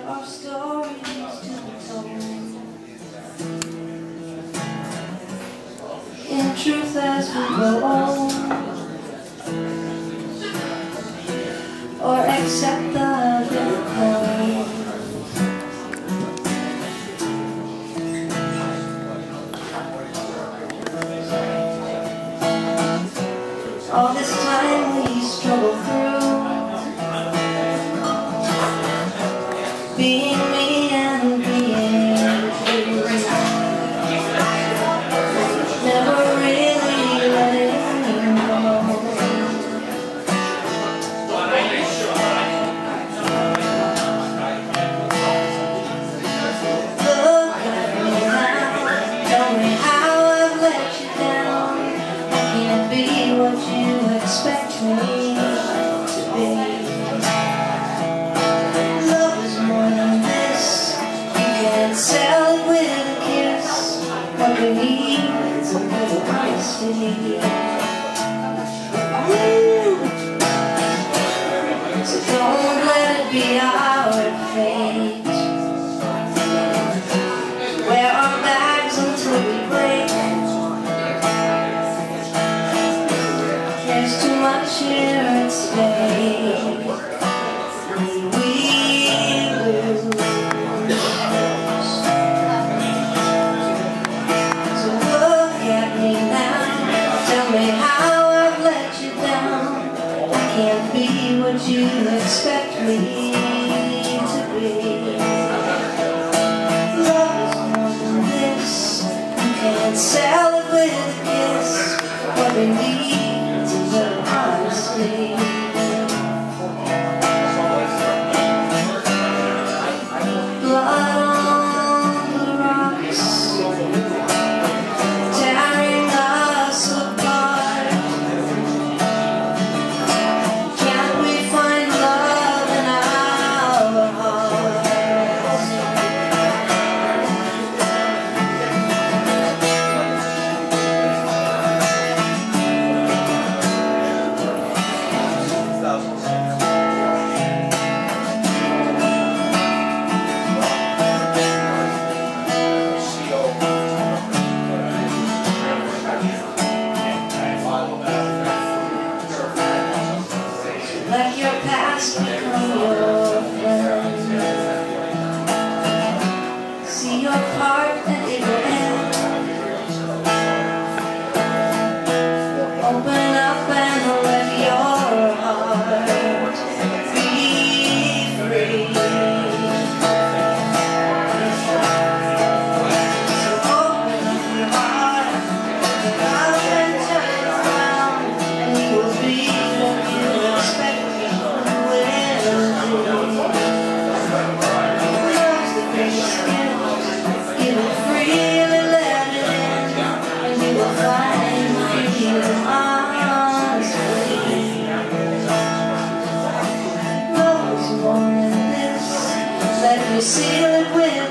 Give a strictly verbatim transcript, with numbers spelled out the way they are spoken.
are stories to be told. In truth, as we grow old, or accept the bitter cold. All this time we struggle through, being me and being true. Never really letting go. Look at me now, tell me how I've let you down. I can't be what you expect me to be. Love is more than this. You can't sell it with a kiss. What we need is a little honesty. So don't let it be our fate. Wear our bags until we break. There's too much here at stake. We lose. So look at me now, tell me how I've let you down. I can't be what you expect me to be. Love is more than this. You can't sell it with a kiss. What we need is a little honesty. Blood on the rocks, tearing us apart. Can't we find love in our hearts? Let your past become your friend. See your part and it will end. Open up and let your heart be free. So open up your heart, open up and turn it around, and you will be what you expect. Love's the greatest gift. Give it freely, let it in, and you will find freedom honestly. Love is more than this. Let me seal it with